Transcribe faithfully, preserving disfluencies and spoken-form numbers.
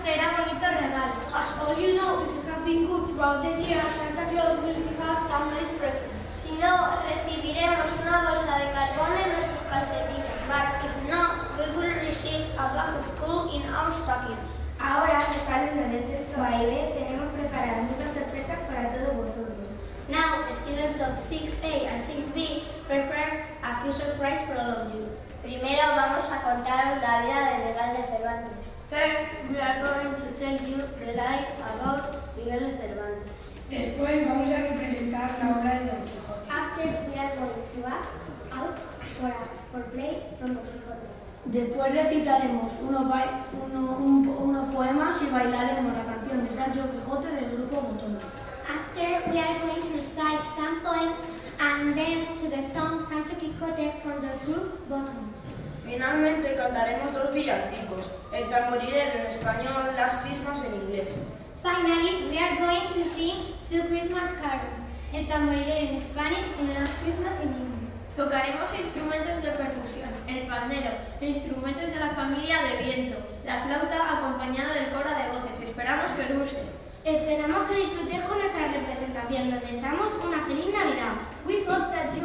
traerá bonitos regalos. As all you know, if you have been good throughout the year, Santa Claus will give us some nice presents. Si no, recibiremos una bolsa de carbón en nuestros calcetines. But if not, we will receive a bag of coal in our stockings. Ahora, los alumnos del sexto A y B tenemos preparadas muchas sorpresas para todos vosotros. Now, students of six A and six B prepare a few surprises for all of you. Primero vamos a contaros la vida de Miguel de Cervantes. First, we are going to tell you the life about Miguel de Cervantes. Después vamos a representar la obra de Don Quijote. After, we are going to act out for, a, for play from Don Quijote. Después recitaremos unos, uno, un, unos poemas y bailaremos la canción de Sancho Quijote del grupo Botón. After, we are going to recite some poems and then to the song Sancho Quijote from the group Bottom. Finalmente cantaremos dos villancicos, el tamborilero en español, las Christmas en inglés. Finally, we are going to sing two Christmas carols, el tamborilero en Spanish and Last Christmas in English. Tocaremos instrumentos de percusión, el pandero, instrumentos de la familia de viento, la flauta acompañada del coro de voces. Esperamos que os guste. Esperamos que disfrutéis con nuestra representación. Nos deseamos una feliz Navidad. We hope that